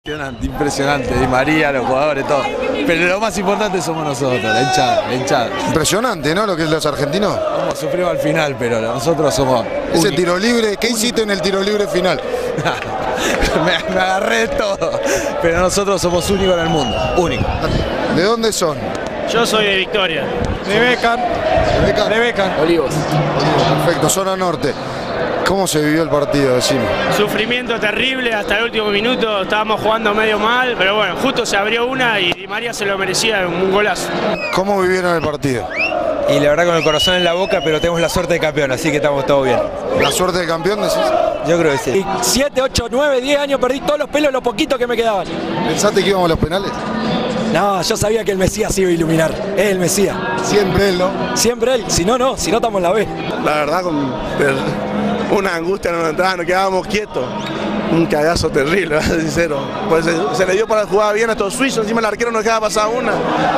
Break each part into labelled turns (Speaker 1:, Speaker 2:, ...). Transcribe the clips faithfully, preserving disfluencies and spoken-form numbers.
Speaker 1: Impresionante, impresionante, Di María, los jugadores, todo. Pero lo más importante somos nosotros, la hinchada, la hinchada.
Speaker 2: Impresionante, ¿no? Lo que es los argentinos.
Speaker 1: Como sufrimos al final, pero nosotros somos.
Speaker 2: Ese
Speaker 1: únicos.
Speaker 2: tiro libre, ¿qué hiciste en el tiro libre final?
Speaker 1: me, me agarré de todo, pero nosotros somos únicos en el mundo, únicos.
Speaker 2: ¿De dónde son?
Speaker 3: Yo soy de Victoria.
Speaker 4: De Becar.
Speaker 2: ¿De Becar?
Speaker 4: De Becar.
Speaker 3: Olivos.
Speaker 2: Perfecto, zona norte. ¿Cómo se vivió el partido? Decime.
Speaker 3: Sufrimiento terrible hasta el último minuto, estábamos jugando medio mal, pero bueno, justo se abrió una y Di María se lo merecía, un golazo.
Speaker 2: ¿Cómo vivieron el partido?
Speaker 5: Y la verdad con el corazón en la boca, pero tenemos la suerte de campeón, así que estamos todos bien.
Speaker 2: ¿La suerte de campeón decís?
Speaker 5: Yo creo que sí.
Speaker 4: siete, ocho, nueve, diez años perdí todos los pelos, lo poquito que me quedaban.
Speaker 2: ¿Pensaste que íbamos a los penales?
Speaker 4: No, yo sabía que el Mesías iba a iluminar. Es el Mesías.
Speaker 2: Siempre él, ¿no?
Speaker 4: Siempre él. Si no, no. Si no, estamos en la B.
Speaker 6: La verdad, con una angustia en la entrada, nos quedábamos quietos. Un cagazo terrible, sincero. Pues se, se le dio para jugar bien a estos suizos, encima el arquero nos queda pasar una.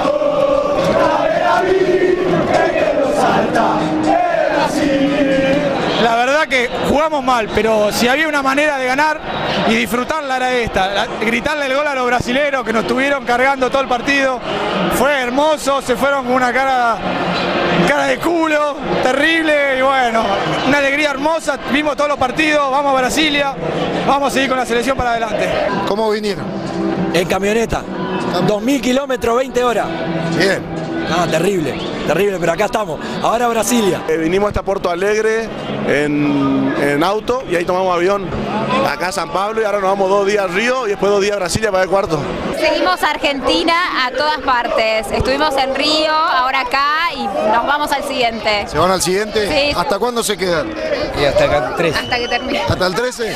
Speaker 4: La verdad que jugamos mal, pero si había una manera de ganar y disfrutarla era esta. La, gritarle el gol a los brasileros que nos estuvieron cargando todo el partido. Fue hermoso, se fueron con una cara, cara de culo, terrible y bueno, una alegría hermosa. Vimos todos los partidos, vamos a Brasilia, vamos a seguir con la selección para adelante.
Speaker 2: ¿Cómo vinieron?
Speaker 4: En camioneta, dos mil kilómetros, veinte horas.
Speaker 2: Bien.
Speaker 4: Ah, terrible, terrible, pero acá estamos. Ahora Brasilia.
Speaker 6: Eh, vinimos hasta Porto Alegre en, en auto y ahí tomamos avión acá a San Pablo y ahora nos vamos dos días a Río y después dos días a Brasilia para el cuarto.
Speaker 7: Seguimos Argentina a todas partes. Estuvimos en Río, ahora acá y nos vamos al siguiente.
Speaker 2: ¿Se van al siguiente?
Speaker 7: Sí.
Speaker 2: ¿Hasta cuándo se quedan?
Speaker 5: Y hasta acá tres.
Speaker 7: Hasta que termine.
Speaker 2: ¿Hasta el trece?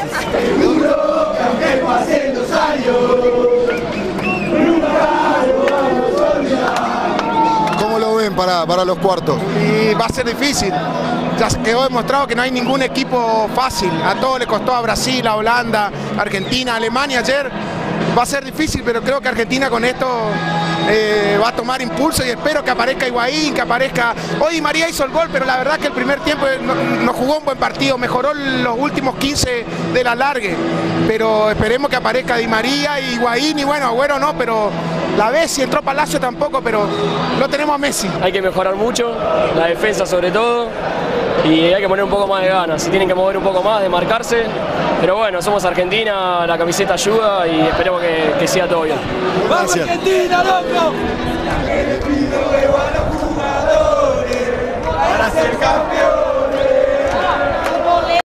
Speaker 2: ¿Cómo lo ven para, para los cuartos?
Speaker 8: Y va a ser difícil. Ya quedó demostrado que no hay ningún equipo fácil. A todos le costó a Brasil, a Holanda, Argentina, Alemania ayer. Va a ser difícil, pero creo que Argentina con esto eh, va a tomar impulso y espero que aparezca Higuaín, que aparezca... Hoy Di María hizo el gol, pero la verdad que el primer tiempo no, no jugó un buen partido, mejoró los últimos quince de la largue. Pero esperemos que aparezca Di María y Higuaín y bueno, Agüero no, pero... La vez si entró Palacio tampoco, pero no tenemos a Messi.
Speaker 3: Hay que mejorar mucho, la defensa sobre todo, y hay que poner un poco más de ganas. Si tienen que mover un poco más, de marcarse. Pero bueno, somos Argentina, la camiseta ayuda y esperemos que, que siga todo bien.
Speaker 4: ¡Vamos Argentina, loco!
Speaker 8: Para ser campeón.